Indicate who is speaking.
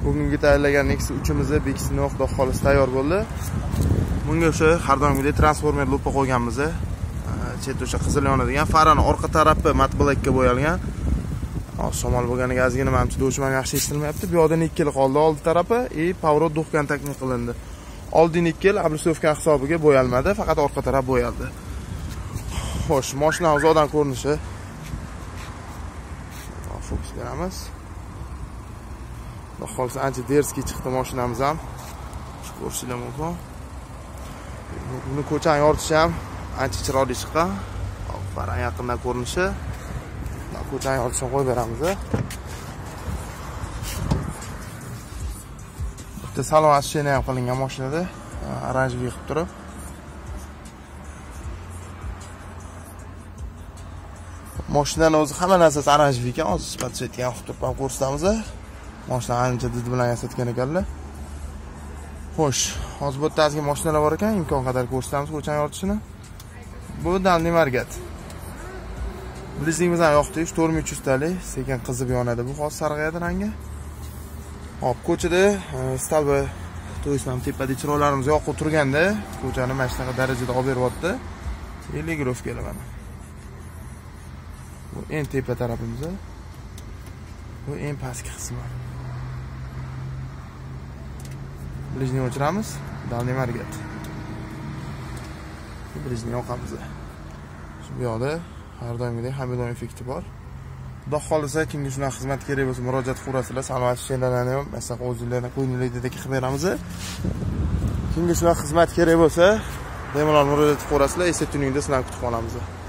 Speaker 1: Bugungi tayyorlagan Nexus 3imizni bekisini Xudo xolis tayyor bo'ldi. Bunga o'sha har doimgidek transformer lupa qo'yganmiz. Chet o'sha qizil yonadigan farani orqa tarafi matte blackga bo'yalgan. Shamol bo'lganiga ozgina menimcha do'shman yaxshi eshitilmayapti. Bu yoqda nikkel qoldi oldi tarafi, pavrod duh kontaktni qilindi. Oldi nikkel obrisovka hisobiga bo'yalmadi, faqat orqa taraf bo'yaldi. Xo'sh, mashinamiz o'zidan ko'rinishi. Fokus beramiz. Xo'sh, ancha derskiy chiqdi mashinamiz ham. Ko'rishinglar mumkin. Buni ko'chani yoritishi ham ancha chiroyli chiqqan. Farang yaqindan ko'rinishi. Ko'chani yoritishni qo'yib beramiz. Bitta salon ashsheni ham qilingan mashinada, oranjli qilib turib. Mashinaning o'zi hamma narsasi oranjli ekan, hozir sifat chetga qilib turib ham ko'rsatamiz. Mashina ancha did bilan yasatgan ekanlar. Xo'sh, hozir bu yerda ozgina mashinalar bor ekan, imkon qadar ko'rsatamiz ko'chani yoritishini. Bu Dalniy Margat. Blizingimiz ham yoqdi, 4300 talik, sekin qizib yonadi. Bu hozir sarg'ayadi rangi. Hop, ko'chada stalba to'yisam tepada chiroqlarimiz yoqib turganda, ko'chani mana shunaqa darajada olib beryapti. Elegrovkalar mana. Bu eng tepa tarafimiz. Bu eng pastki qismi. Blizning o'chiramiz, Dalniy Margat. Blizning yoqamiz. Shu bu yoqda har doimgidek hamidon effekti bor. Xudo xolisa kimga shunaqa xizmat kerak bo'lsa murojaat qilasizlar, salomat ishlarni ham masalan o'zingizlarni qo'yinglardek qilib beramiz. Kimga shunaqa xizmat kerak bo'lsa, bemalol murojaat qilasizlar, esa tuningda sizlarni kutib qolamiz.